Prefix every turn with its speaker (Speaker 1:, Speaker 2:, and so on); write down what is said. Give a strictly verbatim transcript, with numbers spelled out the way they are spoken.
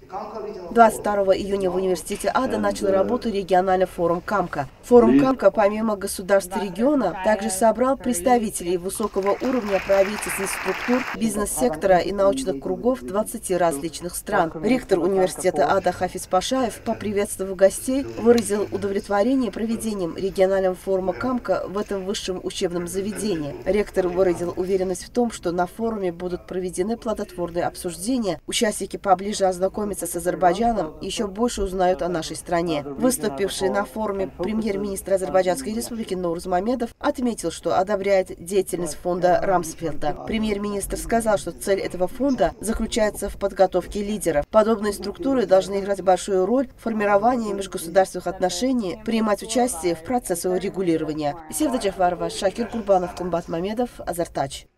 Speaker 1: двадцать второго июня в университете АДА начал работу региональный форум КАМКА. Форум КАМКА, помимо государств региона, также собрал представителей высокого уровня правительственных структур, бизнес-сектора и научных кругов двадцати различных стран. Ректор университета АДА Хафиз Пашаев, поприветствовав гостей, выразил удовлетворение проведением регионального форума КАМКА в этом высшем учебном заведении. Ректор выразил уверенность в том, что на форуме будут проведены плодотворные обсуждения, участники поближе ознакомятся с Азербайджаном и еще больше узнают о нашей стране. Выступивший на форуме премьер-министр Азербайджанской республики Ноурз Мамедов отметил, что одобряет деятельность фонда Рамсфельда. Премьер-министр сказал, что цель этого фонда заключается в подготовке лидеров. Подобные структуры должны играть большую роль в формировании межгосударственных отношений, принимать участие в процессе урегулирования. Севда Джафарова, Шакир Курбанов, Кумбат Мамедов, Азертач.